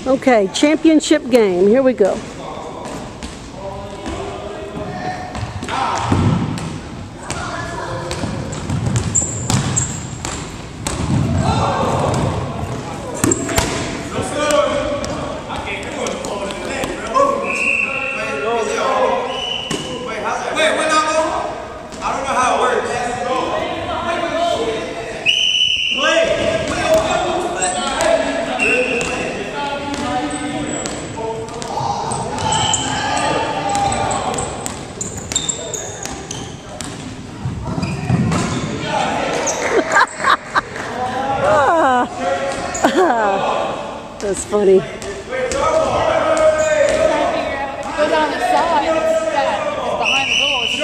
Okay, championship game. Here we go. That's funny. If it goes on the side, it's behind the goal. It's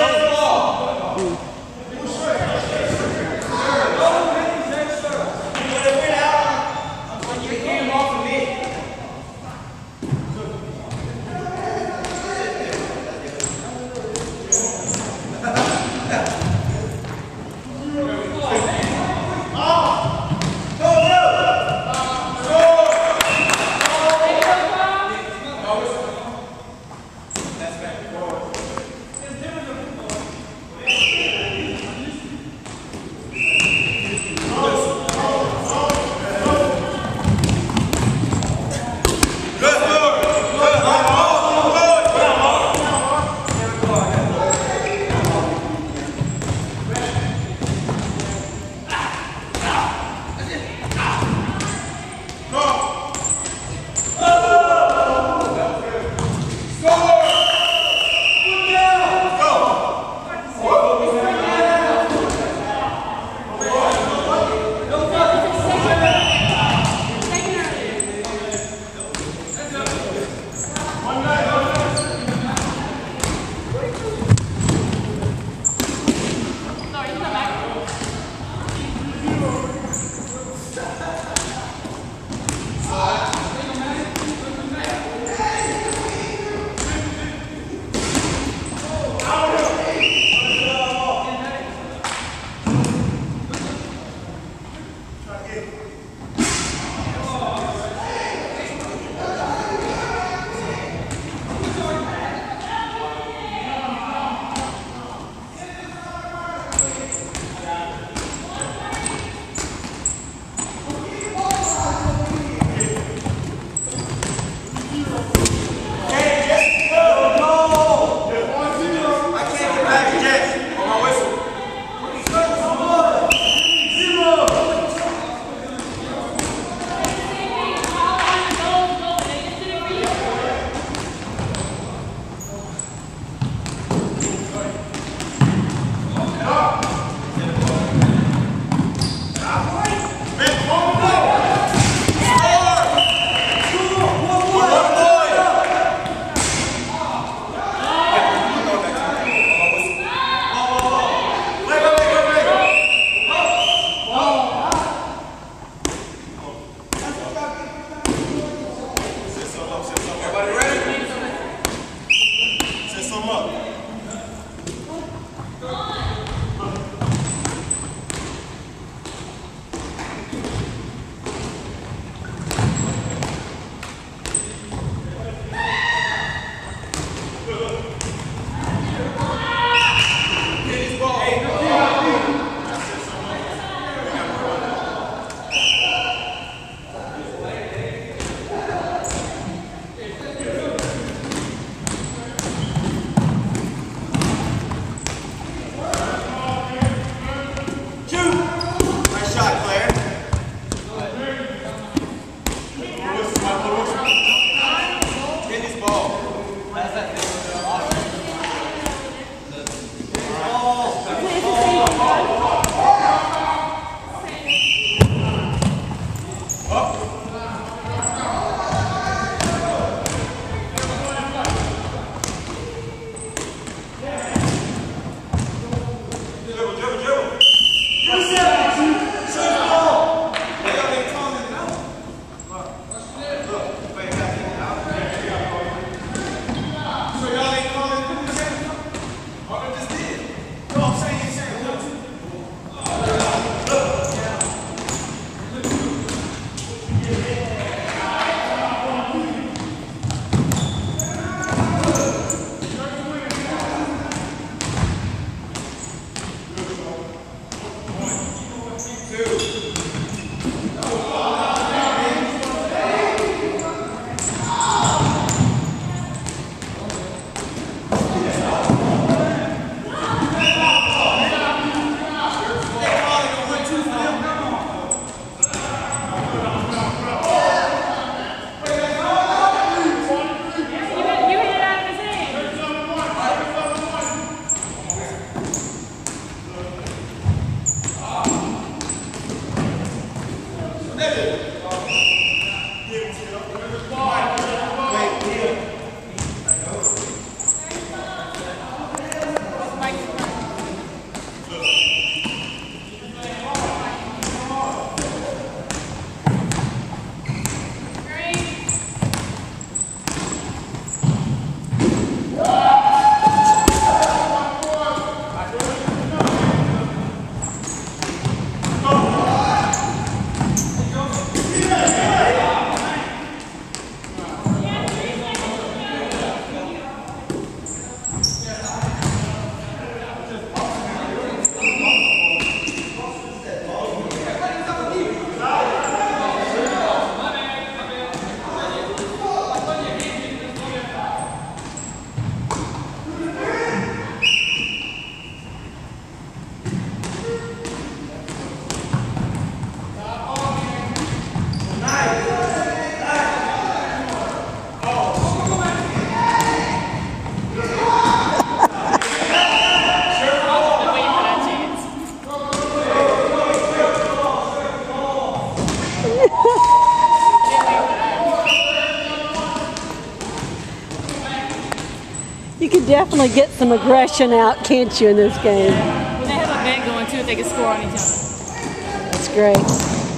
You could definitely get some aggression out, can't you, in this game? Well, they have a bet going too if they can score on each other. That's great.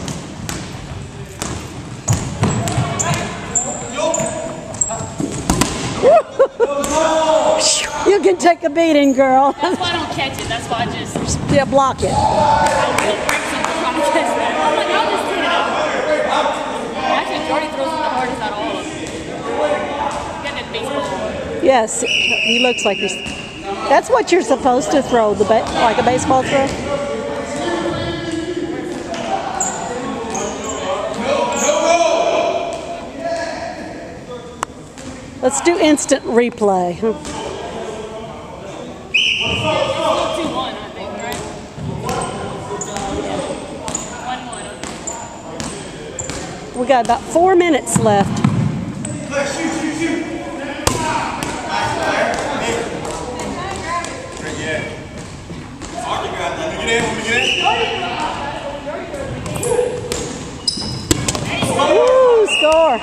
You can take a beating, girl. That's why I don't catch it. That's why I just block it. I will break something trying to catch that. I'm like, I'll just hit it out. Actually, Jordy throws it the hardest out of all of them. Got that baseball. Yes, he looks like he's. That's what you're supposed to throw, like a baseball throw. Let's do instant replay. 2-1, I think, right? 1-1. We got about 4 minutes left. Woo, score.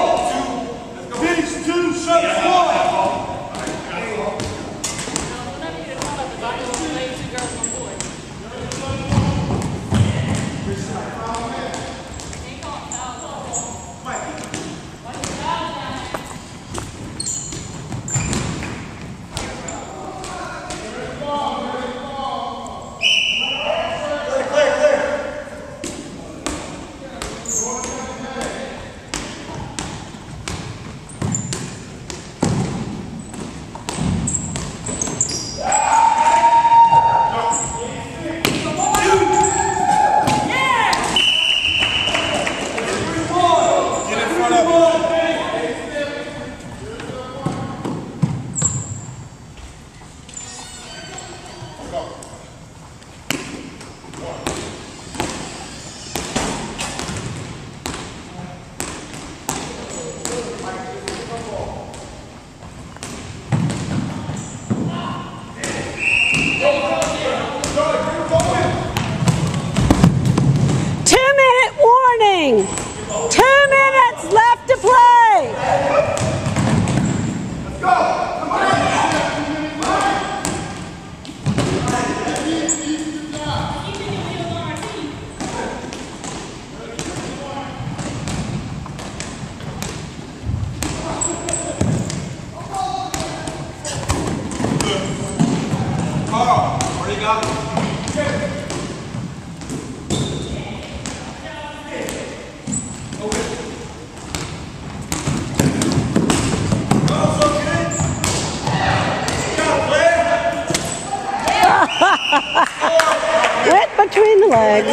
Wet between the legs.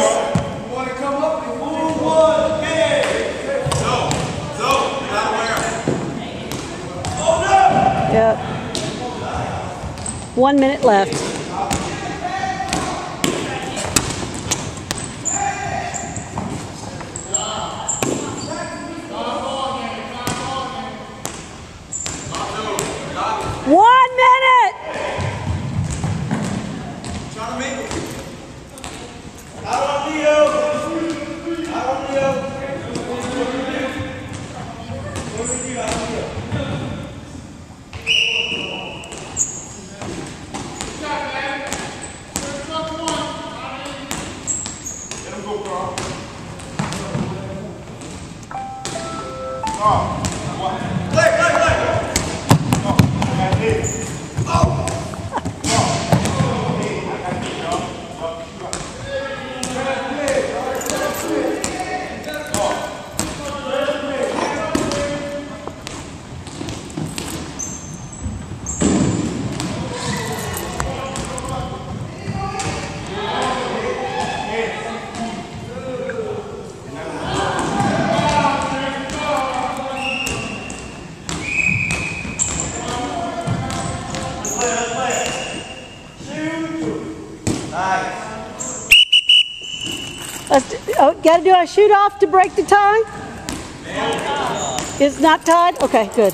Yep. 1 minute left. Got to do a shoot off to break the tie? It's not tied? Okay, good.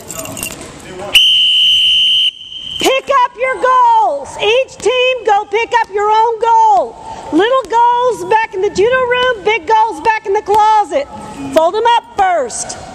Pick up your goals. Each team go pick up your own goal. Little goals back in the judo room, big goals back in the closet. Fold them up first.